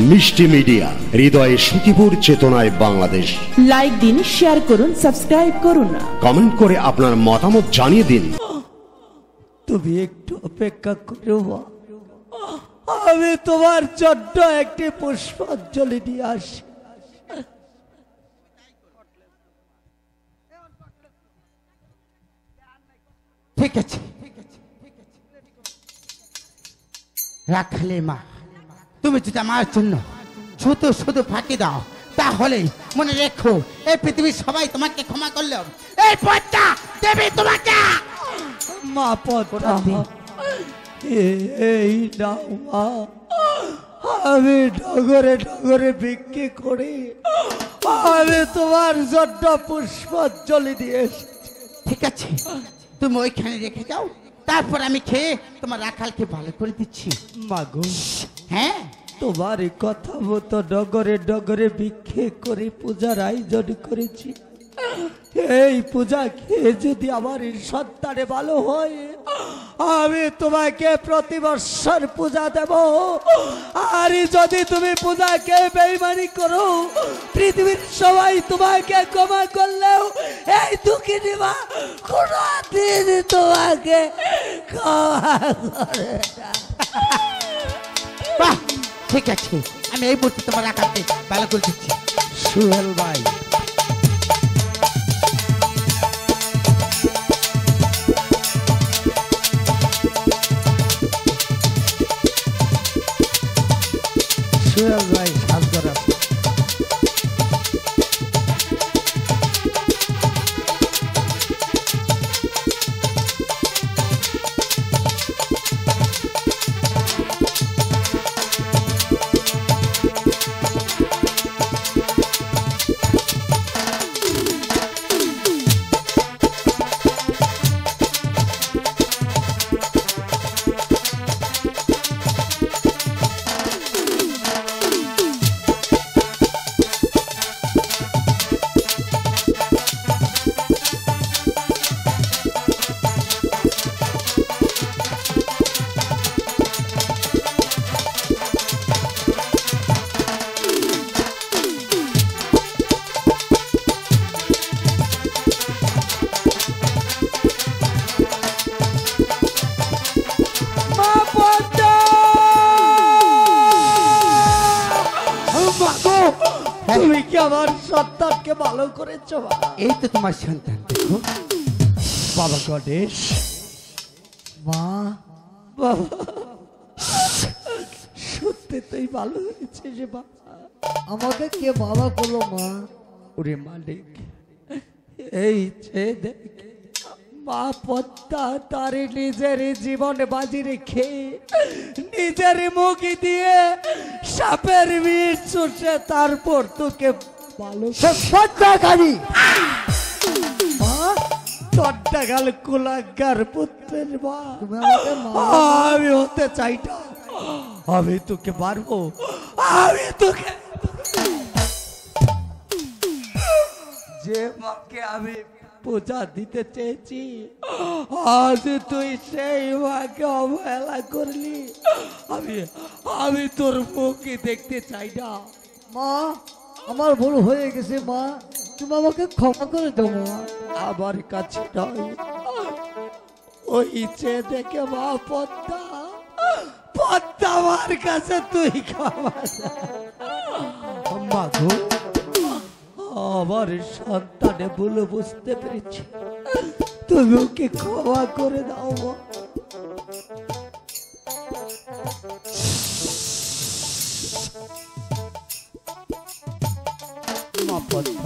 মিষ্টি মিডিয়া, হৃদয়ে সুখীপুর, চেতনায় বাংলাদেশ। লাইক দিন, শেয়ার করুন, সাবস্ক্রাইব করুন, কমেন্ট করে আপনার মতামত জানিয়ে দিন। তুমি একটু অপেক্ষা করো, আমি তোমার জন্য একটি পুষ্পাঞ্জলি নিয়ে আসি। ঠিক আছে রাখালে মা, তুমি যদি আমার জন্য শুধু শুধু ফাঁকি দাও তাহলে মনে রেখো এই পৃথিবীর সবাই তোমাকে ক্ষমা করলেও এই পথটা দেবে তোমাকে। মা পদ্মা, এই নাও মা, আমি ডগরে ডগরে বিক্রি করি, আমি তোমার জন্য পুষ্পাঞ্জলি দিয়ে এসেছি। ঠিক আছে, তুমি ওইখানে রেখে যাও, তারপর আমি খেয়ে তোমার রাখালকে ভালো করে দিচ্ছি। মাগো, হ্যাঁ, তোমার এই কথা মতো ডগরে ডগরে বিক্রি করে পূজার আয়োজন করেছি। এই পূজা খেয়ে যদি আমার এই সন্তানে ভালো হয়, আমি তোমাকে প্রতি বছর পূজা দেব। আর যদি তুমি পূজাকে বেঈমানি করো, পৃথিবীর সবাই তোমাকে ক্ষমা করলেও এই দুঃখিনী মা কোনদিন তোমাকে ক্ষমা করে না। বাহ, ঠিক আছে, আমি এই মুহূর্তে তোমার রাখালকে ভালো করে দিচ্ছি। সোহেল ভাই, সোহেল ভাই সাজগরা তুমি কি আমার সন্তানকে ভালো করেছো? এই তো তোমার সন্তান, দেখো। বাবা গণেশ, মা, বাবা সত্যি তুই ভালো হয়েছিস বাবা। আমাকে কে বাবা করলো মা? ওরে মালিক, এই যে দেখ, মা পদ্মা তার নিজের জীবন বাজি রেখে নিজের মুখে দিয়ে সাপের বিষ চুষে তারপর তোকে ভালো পদ্মাকারী গাল কুলাগার পুত্রের মা, আমি হতে চাই না। আমি তোকে মারবো, আমি তোকে যে মাকে আমি পূজা দিতে চেয়েছি, আজ তুই সেই মাকে অবহেলা করলি। আমি তোর মুখে দেখতে চাই না। মা, আমার ভুল হয়ে গেছে মা, তুমি আমাকে ক্ষমা করে দাও মা। আমার কাছে নয়, ওই যে দেখে মা পদ্মা, পদ্মা আমার কাছে তুই ক্ষমা মা গো। আমার সন্তানে ভুল বুঝতে পেরেছি, তুমি ওকে ক্ষমা করে দাও মা পদ্মা।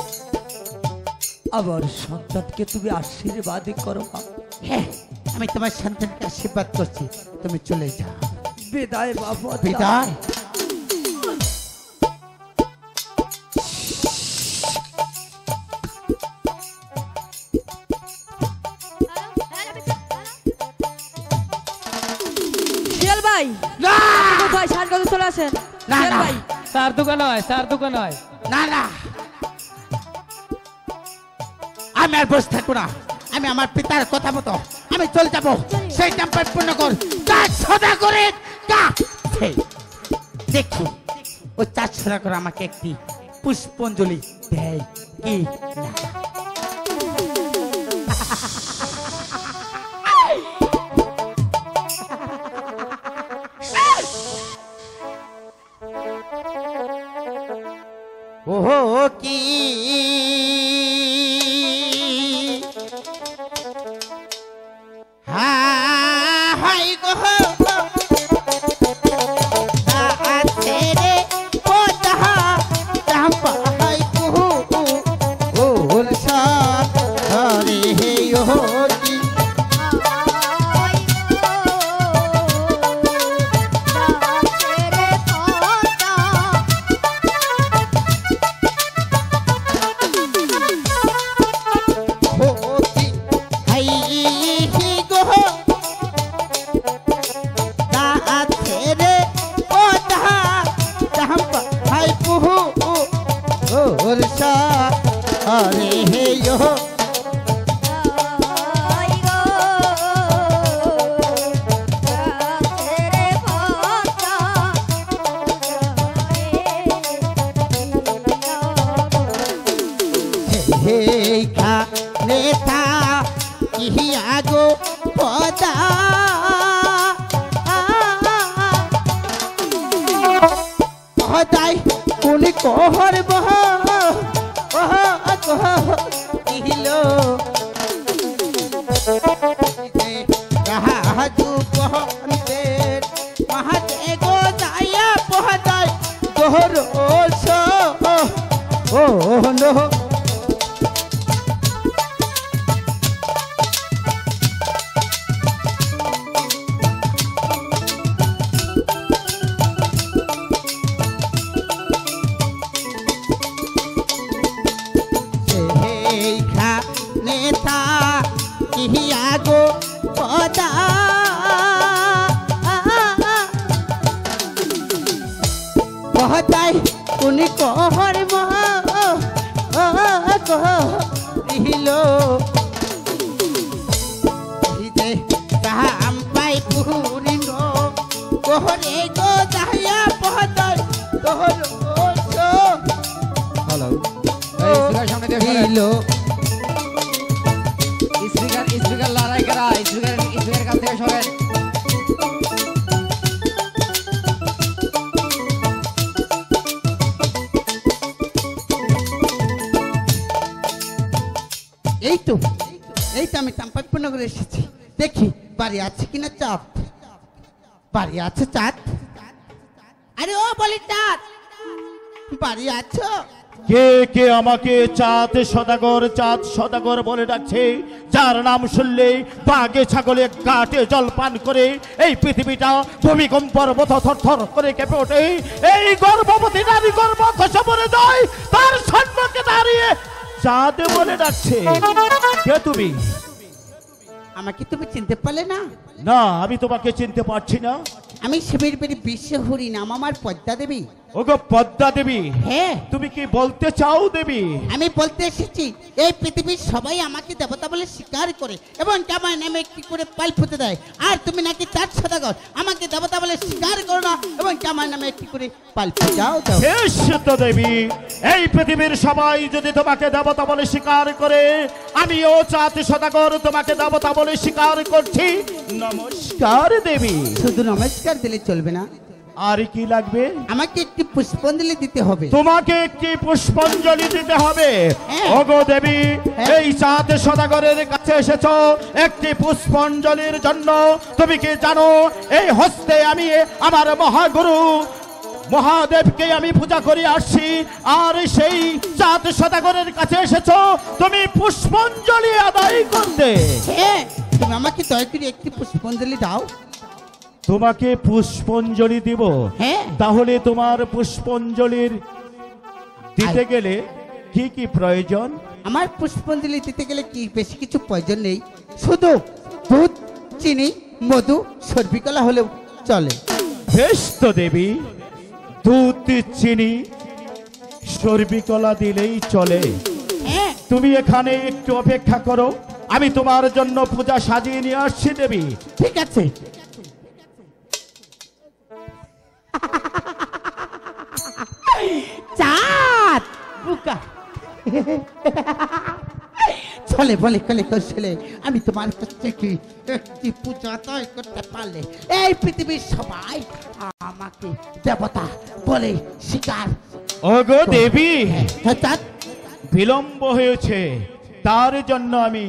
আমার সন্তানকে তুমি আশীর্বাদ করো মা। হ্যাঁ, আমি তোমার সন্তানকে আশীর্বাদ করছি, তুমি চলে যাও। বিদায় বাবা, বিদায়। ভাই কোথায় সার কথা চলে আসেন? না না, সার দোকান হয়, সার দোকান হয়। না না, আমি আর বসে থাকবো না। আমি আমার পিতার কথা মতো আমি চলে যাবো। সেই টেম্পার পূর্ণ কর, কাজ সদা করে দেখি ও 400 টাকা করে আমাকে একটি পুষ্পাঞ্জলি দেয় কি না? ওহো কি হাই গো আছে রে পোতা চাম্পা হাই কুহু ওর সাথ রে হে ওহো কি अरे हे यो हे खा नेता किया गो पदा पदाई कोनी कोहर बहा हिलो राजू पहनते महाते गो दाया पहदाय दोहर ओसो ओ नो गो पदा पहदाय कुनी कहर महा हिलो हिदे काम पाई पुरी नो कोहरे गो दाया पहदाय तोहर ओसो हेलो এই সুগার সামনে দিয়ে সরেন। हिलो স্পিকার লড়াই করা স্পিকার কাছ থেকে সরেন। এই তো আমি চাম্পাকনগরে এসেছি, দেখি বাড়ি আছে কিনা চাঁদ। বাড়ি আছে চাঁদ? আরে ও বলি চাঁদ, বাড়ি আছো? কে কে আমাকে চাঁদ সদাগর বলে ডাকছে, যার নাম শুনলে বাঘে ছাগলে কাটে জল পান করে এই পৃথিবীটা ভূমিকম্পর মতো থরথর করে কেঁপে ওঠে। এই গর্ভবতী নারী গর্ভ খসে পড়ে যায়, তার সম্মুখে দাঁড়িয়ে চাঁদ বলে ডাকছে। কে তুমি? আমাকে তুমি চিনতে পারলে না? না, আমি তোমাকে চিনতে পারছি না। আমি শিবের বেরি বিশ্ব হরি, নাম আমার পদ্মা দেবী। ওগো পদ্মা দেবী, হ্যাঁ। তুমি কি বলতে চাও দেবী? আমি বলতে এসেছি এই পৃথিবীর সবাই আমাকে দেবতা বলে স্বীকার করে এবং আমার নামে একটি করে পাল ফুটে দেয়, আর তুমি নাকি চাঁদ সদাগর আমাকে দেবতা বলে স্বীকার করো না এবং আমার নামে একটি করে পাল ফুটাও দাও। বেশ তো দেবী, এই পৃথিবীর সবাই যদি তোমাকে দেবতা বলে স্বীকার করে, আমিও চাঁদ সদাগর তোমাকে দেবতা বলে স্বীকার করছি। নমস্কার দেবী। শুধু নমস্কার দিলে চলবে না, আর কি লাগবে? আমাকে একটি পুষ্পাঞ্জলি দিতে হবে। তোমাকে একটি পুষ্পাঞ্জলি দিতে হবে? হ্যাঁ। ওগো দেবী, হ্যাঁ। এই চাঁদ সদাগরের কাছে এসেছো একটি পুষ্পাঞ্জলির জন্য। তুমি কি জানো এই হস্তে আমি আমার মহাগুরু মহাদেবকে আমি পূজা করে আসছি, আর সেই চাঁদ সদাগরের কাছে এসেছো তুমি পুষ্পাঞ্জলি আদায় করতে। হ্যাঁ, তুমি আমাকে দয়া করে একটি পুষ্পাঞ্জলি দাও। তোমাকে পুষ্পাঞ্জলি দিব? হ্যাঁ। তাহলে তোমার পুষ্পাঞ্জলির দিতে গেলে কি কি প্রয়োজন? আমার পুষ্পাঞ্জলি দিতে গেলে কি বেশি কিছু প্রয়োজন নেই, শুধু দুধ, চিনি, মধু, সর্বিকলা হলেও চলে। বেশ তো দেবী, দুধ, চিনি, সর্বিকলা দিলেই চলে। হ্যাঁ, তুমি এখানে একটু অপেক্ষা করো, আমি তোমার জন্য পূজা সাজিয়ে নিয়ে আসছি দেবী। ঠিক আছে। অহংকার। চলে বলে কলে কৌশলে আমি তোমার কাছ থেকে একটি পূজা তৈরি করতে পারলে এই পৃথিবীর সবাই আমাকে দেবতা বলে স্বীকার। ওগো দেবী, হ্যাঁ, চাঁদ, বিলম্ব হয়েছে, তার জন্য আমি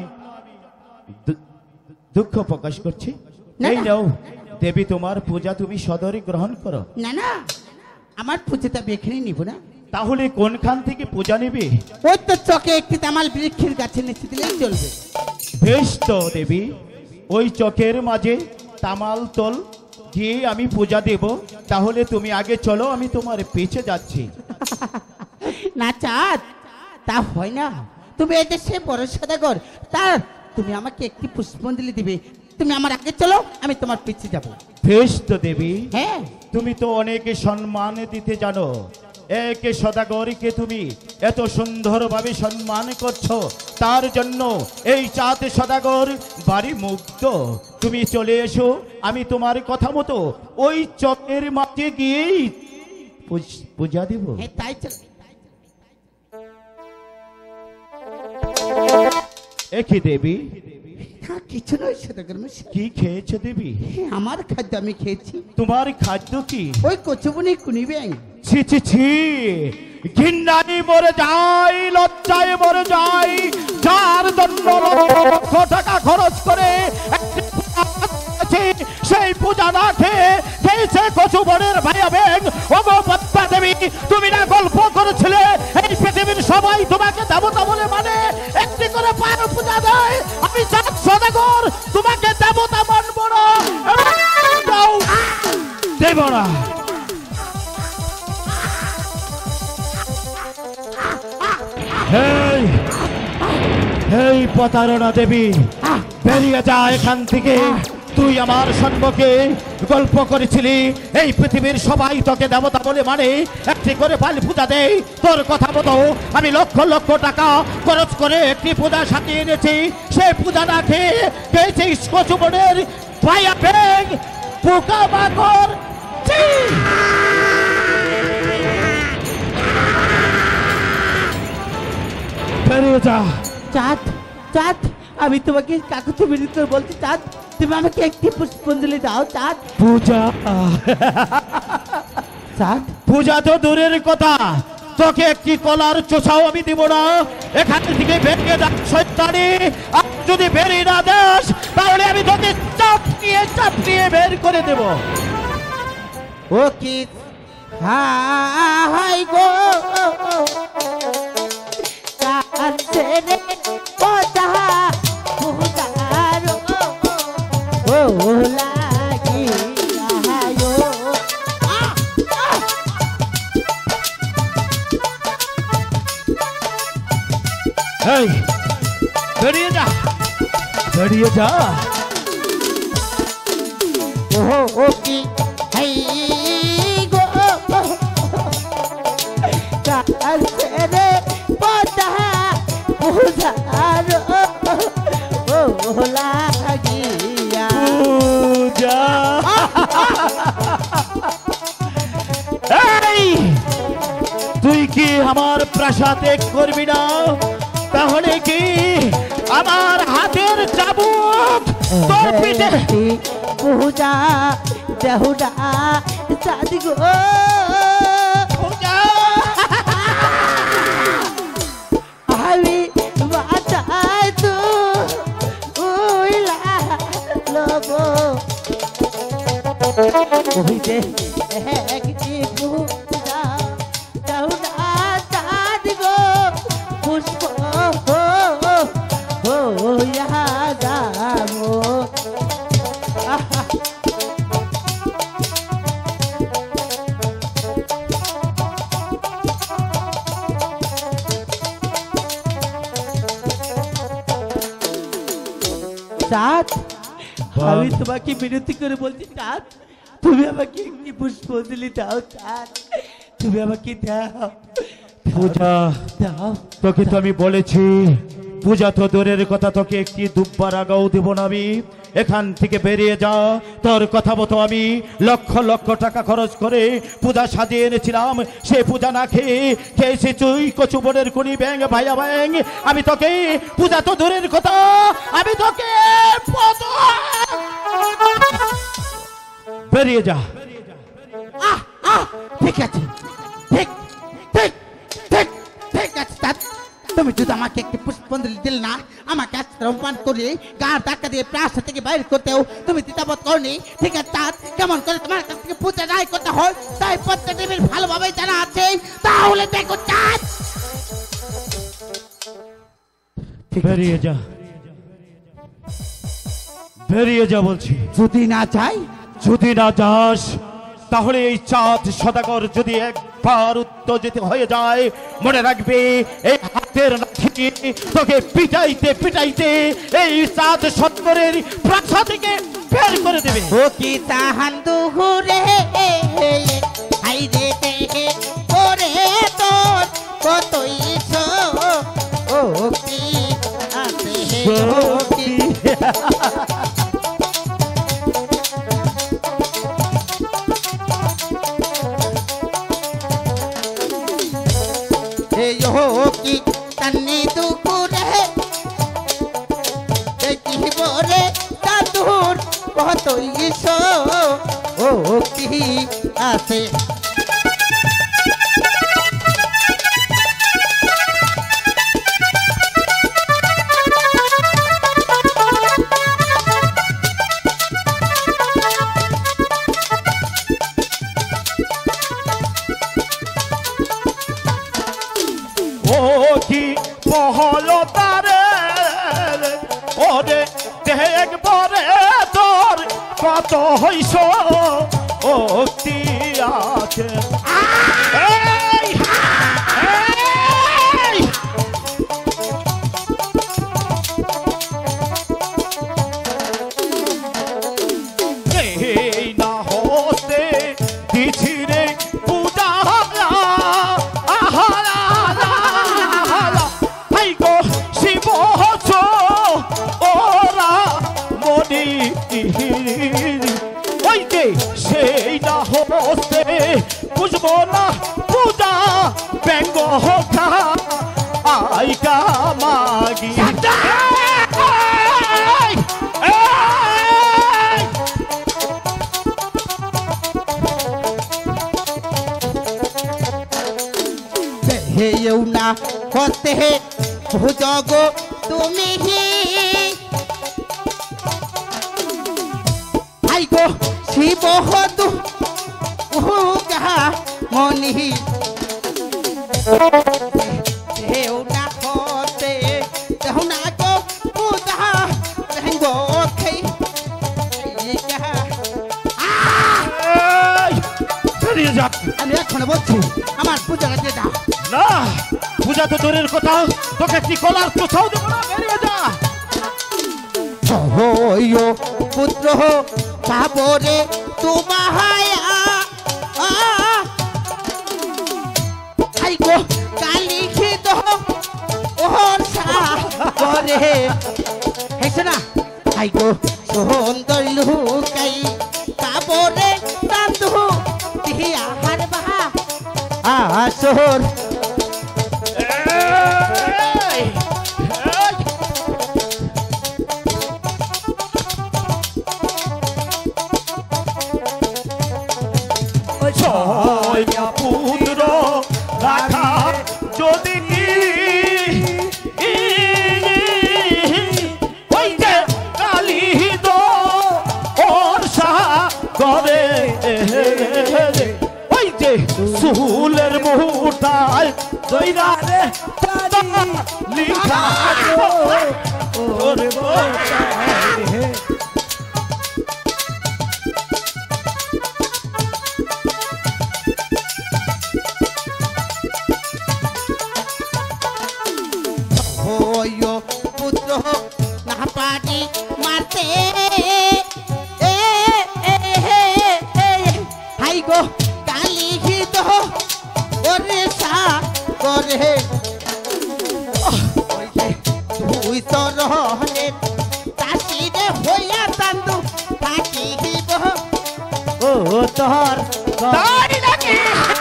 দুঃখ প্রকাশ করছি। না, এই না। নাও দেবী, তোমার পূজা তুমি সদরে গ্রহণ করো। না না, আমার পূজাটা আমি এখানে নিব না। তাহলে কোনখান থেকে পূজা নেবে? ওই তো চকে একটি তামাল বৃক্ষের গাছে নিচে দিলেই চলবে। বেশ তো দেবী, ওই চকের মাঝে তামাল তল গিয়ে আমি পূজা দেব। তাহলে তুমি আগে চলো, আমি তোমার পিছে যাচ্ছি। না চাঁদ, তা হয় না। তুমি এই দেশে বড় সদাগর, তার তুমি আমাকে একটি পুষ্পাঞ্জলি দিবে। তুমি আমার আগে চলো, আমি তোমার পিছে যাব। বেশ তো দেবী, হ্যাঁ, তুমি তো অনেকে সম্মান দিতে জানো। একে সদাগরীকে তুমি এত সুন্দরভাবে সম্মান করছো, তার জন্য এই চাঁদ সদাগর বাড়ি মুক্ত। তুমি চলে এসো, আমি তোমার কথা মতো ওই চকের মাঝে গিয়েই পূজা দেব। হ্যাঁ, তাই চলো। একই দেবী, না, কিছু নয় সদাগর মশাই। কি খেয়েছো দেবী? হ্যাঁ, আমার খাদ্য আমি খেয়েছি। তোমার খাদ্য কি? ওই কচুবনি কুনি ব্যাং। ছি ছি ছি, ঘৃণায় মরে যাই, লজ্জায় মরে যাই। যার জন্য লক্ষ টাকা খরচ করে একটি পূজা করেছি, সেই পূজা না খেয়ে খেয়েছে কচুবনের ভাইয়া ব্যাং। ওগো পদ্মা দেবী, তুমি না গল্প করেছিলে এই পৃথিবীর সবাই তোমাকে দেবতা বলে মানে, একটি করে পায়ের পূজা দেয়। আমি চাঁদ সদাগর তোমাকে দেবতা মানব না, দেব না। এই প্রতারণা দেবী, বেরিয়ে যা এখান থেকে। তুই আমার সম্পর্কে গল্প করেছিলি এই পৃথিবীর সবাই তোকে দেবতা বলে মানে, একটি করে বালি পূজা দেয়। তোর কথা মতো আমি লক্ষ লক্ষ টাকা খরচ করে একটি পূজা সাজিয়ে এনেছি। সেই পূজা না খেয়ে খেয়েছিস কচুবনের ভাইয়া ব্যাং, পোকা মাকড়। বেরিয়ে যা। চাঁদ, চাঁদ, আমি তোমাকে কাকুতি মিনিত বলছি। চাঁদ, তুমি আমাকে একটি পুষ্পাঞ্জলি দাও। চাঁদ, পূজা, চাঁদ, পূজা তো দূরের কথা, তোকে একটি কলার চোষাও আমি দিব না। এখান থেকে বেরিয়ে যা শয়তানি। আর যদি বেরিয়ে না দেস, তাহলে আমি তোকে চাপটিয়ে বের করে দেব। ও কি হাই গো চাঁদ ছেড়ে পদা পূজার ও লাগি আয়ো। এই বেরিয়ে যা, বেরিয়ে যা। ও কি হাই গো চাঁদ ছেড়ে পদা পূজার ও লাগিয়া। পূজা, এই তুই কি আমার প্রাসাদে করবি না? তাহলে কি আমার হাতের চাবুক তোর পিঠে? পূজা দেহুডা চাঁদ গো পূজা, আমি বাঁচাই তো উইলা লব ওই যে একটি পূজা দেহুডা চাঁদ গো পুষ্প ইহা যাবো। চাঁদ, আমি তোমাকে বিনতি করে বলছি চাঁদ, তুমি আমাকে একটি পুষ্পাঞ্জলি দাও। চাঁদ, তুমি আমাকে দাও। পূজা, দাও। তোকে তো আমি বলেছি পূজা তো দূরের কথা, তোকে একটি দুব্বার আগাও দেব না আমি। এখান থেকে বেরিয়ে যা। তোর কথা মতো আমি লক্ষ লক্ষ টাকা খরচ করে পূজা সাজিয়ে এনেছিলাম, সে পূজা না খেয়ে খেয়েছে তুই কচুবনের কুনি ব্যাং ভাইয়া ব্যাং। আমি তোকে পূজা তো দূরের কথা, আমি তোকে বেরিয়ে যা। ঠিক আছে, ঠিক ঠিক ঠিক ঠিক আছে তাত। তুমি যদি আমাকে একটি পুষ্পাঞ্জলি দিল না, আমাকে অপমান করে গাঁর ধাক্কা দিয়ে প্রাসাদ থেকে বাইরে করতেও তুমি দ্বিধাবোধ করনি। ঠিক আছে তাত, কেমন করে তোমার কাছ থেকে পূজা রায় করতে হয় তাই প্রত্যেক দেবীর ভালোভাবে জানা আছে। তাহলে দেখো তাত, বেরিয়ে যা, বেরিয়ে যা বলছি। যদি না চাই, যদি না যাস তাহলে এই চাঁদ সদাগর যদি একবার উত্তেজিত হয়ে যায়, মনে রাখবে এই হাতের লাঠি তোকে পিটাইতে পিটাইতে এই চাঁদ সদাগরের প্রাসাদ থেকে বের করে দেবে। ও কি তাহান দুহুরে হাই রে দেহে ওরে তোর কতই ও কি আছে ও কি কি তন্নি দুপুরে দেখি বরে দাদুর কত ইসো ও কি আছে। মহলতারে ওরে দেখবরে তোর কত হইস ও কি আছে। এই না হতে দিছি রে পূজা সেই না হতে বুঝবো না পূজা ব্যঙ্গ হোকা আইকা মাগি। হেউ না হতে ভুজগ তুমি আই গো শিব হতু মনি হেউ না হতে দেহ না গো পূজা রঙ্গ খাই আমি এখন বলছি আমার পূজাটা দিয়ে দাও। না পূজা তো দূরের কথা, তোকে কি কলার কোথাও দেবো না, বেরিয়ে যা। হইও পুত্র সাবরে তোমাহায়া আই গো কালি খিদ ওহর সাবরে হেছে না আই গো সুন্দর লুকাই সাবরে তান্দু দিয়া হার বাহা আসর পুত্র রাখা যদি ওই যে কালী দো ওর করে ওই যে সুলের মুঠায় দইরা রে লিখা ওর পুত্র না পারি মারতে হাই গো কালি হিত ওরে সা করে তুই তো রহনে তাসিরে হইয়া তা তোর তাই নাকি?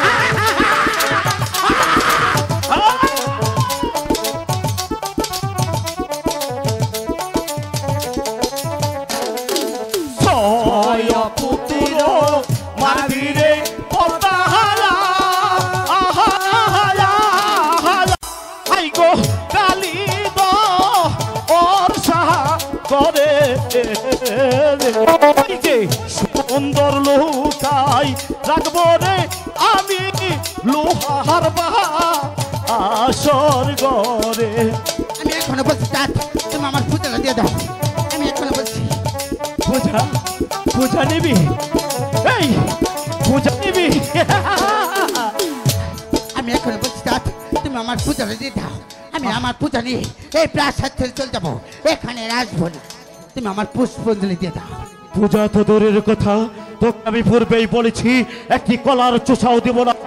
ছয় পুত্র মারিরে পতাহারা আহারা আই গো কালি দ ওর সাহা করে যে সুন্দর লুকাই রাখবো রে আমি লোহার বাহা আসর গরে। আমি এখনো বলছি চাঁদ তুমি আমার পূজাটা দিয়ে দাও। আমি এখনো বলছি পূজা পূজা নিবি, এই পূজা নিবি। আমি এখনো বলছি চাঁদ তুমি আমার পূজাটা দিয়ে দাও। আমি আমার পূজা নিয়ে এই প্রাসাদ ছেড়ে চলে যাবো, এখানে আসবো না। তুমি আমার পুষ্পাঞ্জলি দিয়ে দাও। পূজা তো দূরের কথা, তোকে আমি পূর্বেই বলেছি একটি কলার চোষাও দিব না।